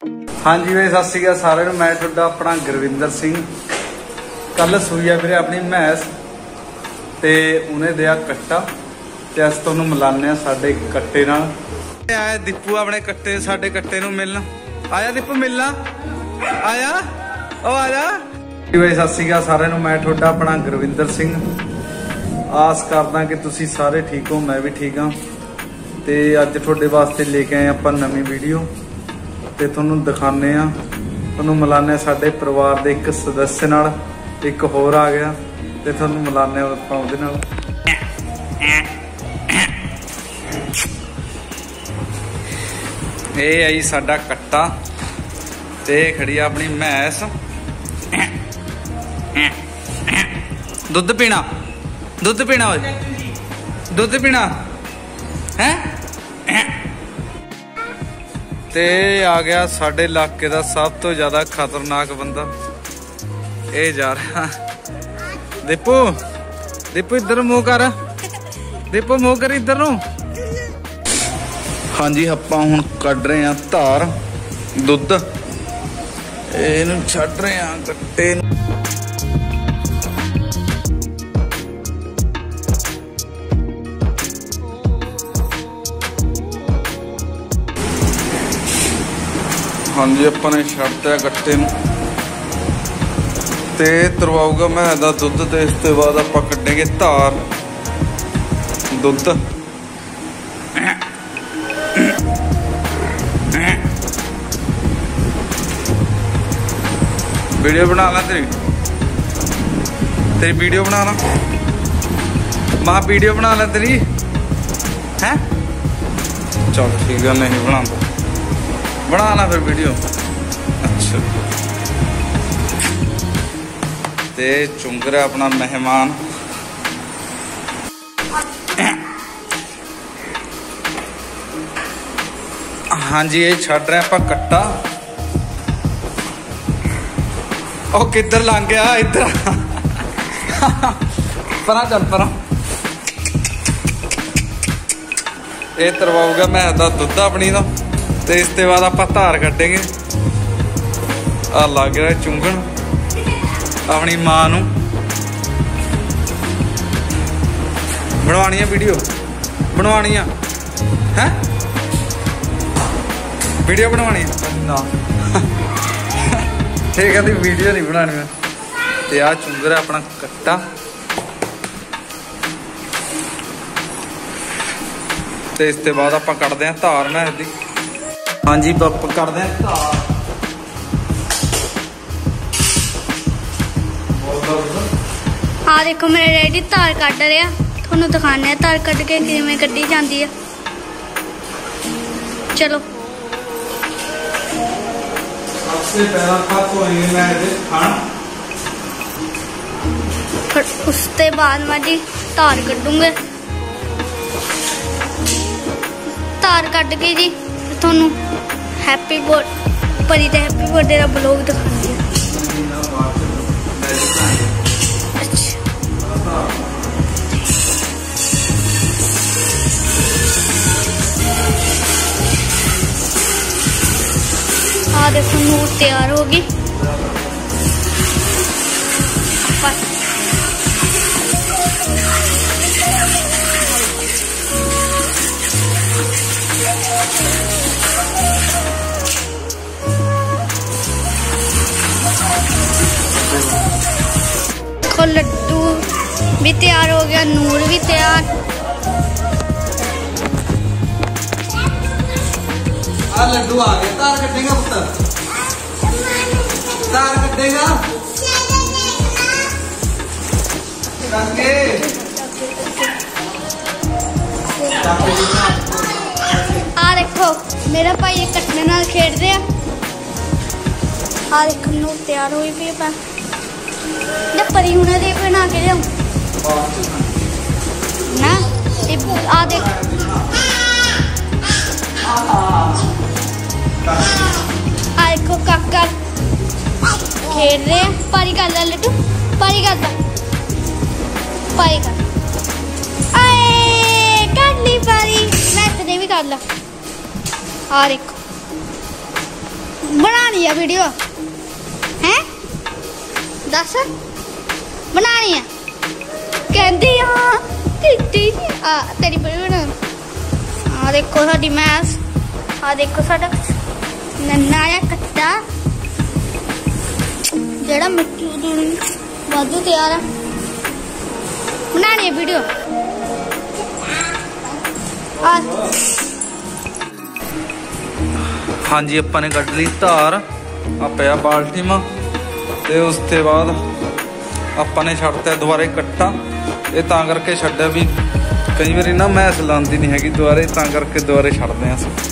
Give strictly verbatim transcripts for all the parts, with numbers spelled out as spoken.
हाँ जी वे सत श्री अकाल सारे नूं। मैं तुहाडा अपना गुरविंदर सिंह। कल सूई आ वीरे अपनी भैंस ते उन्हें दिया कट्टा ते अस तुहानूं मिलाने आ साडे कट्टे नाल। आया दीपू अपने कट्टे साडे कट्टे नूं मिलन। आया दीपू मिलना आया ओ आजा। वे सत श्री अकाल सारे नूं। मैं तुहाडा अपना गुरविंदर सिंह। आस करदा कि तुसीं सारे ठीक हो, मैं भी ठीक हाँ। ते अज तुहाडे वास्ते लेके आए आपां नवीं वीडियो ते तुहानूं दिखाने आ, तुहानूं मिलाने साडे परिवार दे एक सदस्य नाल। एक होर आ गया ते तुहानूं मिलाने आपां उहदे नाल। ये आई साडा कट्टा ते खड़ी आ अपनी भैंस। दुध पीना दुध पीना ओए दुध पीना है। ते आ गया साडे इलाके का सब तो ज्यादा खतरनाक बंदा। ये जा रहा दीपू दीपू इधर मुंह कर, दीपू मुंह कर इधर नूं। हाँ जी आपां हुण कढ रहे हैं धार दुध। इहनूं छड्ड रहे हैं कट्टे नूं। हाँ जी अपने छड्डता कट्टे नूं ते तरवाऊगा मैं दा दुध। ते इस ते बाद आपां कड्डेंगे धार दुध। वीडियो बना ला तेरी तेरी वीडियो बना ला मां वीडियो बना ला तेरी है। चल ठीक है नहीं बना दो बना ला फिर वीडियो। अच्छा ते चुंग रहा अपना मेहमान। हाँ जी ये छड़ रहे आप कट्टा। ओ किधर लंघ गया इधर परा चल परा। ये तरवाऊगा मैं दा दुध अपनी दा ते इस ते बाद आपां धार कड्डेंगे। आ लग रहा चुंगन अपनी मां नूं। बनवानी है वीडियो बनवानी है वीडियो बनवानी है ना ठीक है वीडियो नहीं बनानी मैं। ते आ चुंग रहा अपना कट्टा ते इस ते बाद आपां कड्डदे आ धार मैं दी। हाँ जी बप करते हैं धार। हाँ देखो मेरे डैडी धार कट रहे थोनू दिखाने धार कट के किवें कड्डी जाती है। चलो सबसे पहला फिर उसके बाद मैं जी धार कड्डूंगे। धार कट के जी थोनू हैप्पी बर्थडे परी ते हैप्पी बर्थडे का ब्लॉग दिखानी है। हाँ देखो नूर तैयार होगी। देखो लड्डू भी तैयार हो गया, नूर भी तैयार। आ लड्डू आ गया। तार कटेगा पुत्र तार कटेगा आ देखो मेरा भाई कटने नाल खेड रहा। आ देखो नूर तैयार हुई भी है। मैं परी हुणे दे बना के लियाऊं ना। आ देख आ देखो काका खेल रहे हैं। पारी कर ला लड्डू पारी कर ला पारी कर। आए कर ली पारी। मैं तेने भी कर ला। आ देखो बनानी है वीडियो हैं दस बनानी है कहती हाँ टिट्टी आ तेरी वीडियो बना आ देखो साडी मैस आ देखो साडा नन्ना या कट्टा जेड़ा मिट्टी वाधू तैयार है बनानी है वीडियो हाँ जी अपा ने कट ली धार आ पिया बाल्टी में ते उसके बाद अपा ने छड्डता दुबारे कट्टा ये तां करके छड्डिया भी कई बार ना मैस लांदी नहीं हैगी दुबारे तां करके दुबारे छड्डते हैं असीं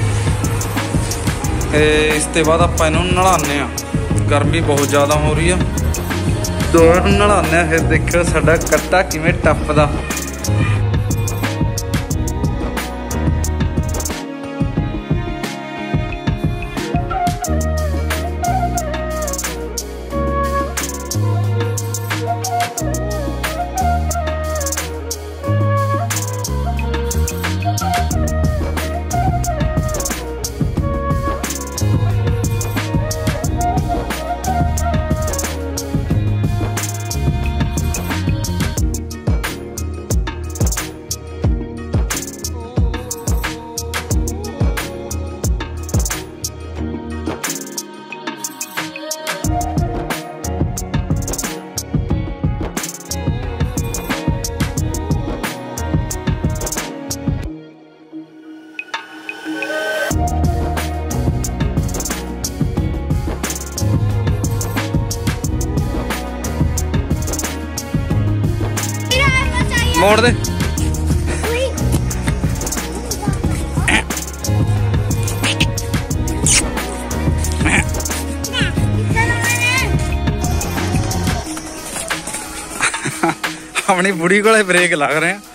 ते इसके बाद आप इनू नलाने गर्मी बहुत ज़्यादा हो रही है दोबारा नलाने फिर देखो साडा कट्टा किवें टपदा मोड़ दे अपनी बुढ़ी को ब्रेक लग रहे हैं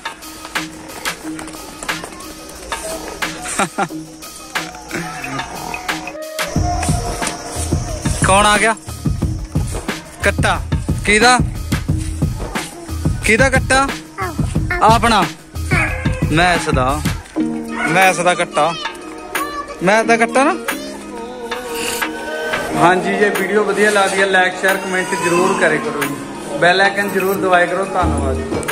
कौन आ गया कट्टा किदा किदा कट्टा अपना मैस दा मैस दा कट्टा मैस दा कट्टा ना हाँ जी जे वीडियो वधिया लगदी है लाइक शेयर कमेंट जरूर करे करो जी बैल आइकन जरूर दबाया करो धन्यवाद।